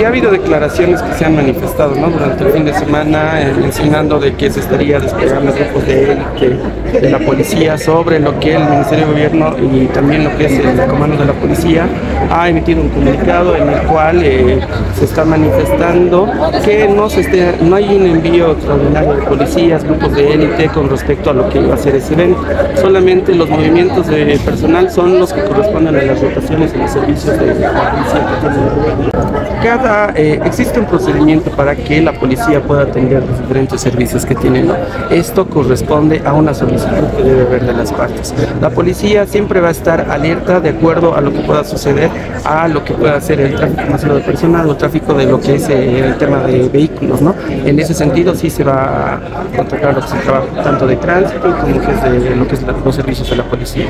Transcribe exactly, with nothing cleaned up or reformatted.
ha habido declaraciones que se han manifestado, ¿no?, durante el fin de semana, eh, mencionando de que se estaría desplegando grupos de élite de la policía sobre lo que el Ministerio de Gobierno y también lo que es el comando de la policía ha emitido un comunicado en el cual eh, se está manifestando que no, se esté, no hay un envío extraordinario de policías, grupos de élite con respecto a lo que iba a ser ese evento. Solamente los movimientos de personal son los que corresponden a las rotaciones en los servicios de la policía que tiene el gobierno. Cada, eh, existe un procedimiento para que la policía pueda atender los diferentes servicios que tiene, ¿no? Esto corresponde a una solicitud que debe haber de las partes. La policía siempre va a estar alerta de acuerdo a lo que pueda suceder, a lo que pueda ser el tráfico masivo de personal o tráfico de lo que es eh, el tema de vehículos, ¿no? En ese sentido sí se va a controlar lo que es el trabajo tanto de tránsito como que es de lo que es la, los servicios de la policía.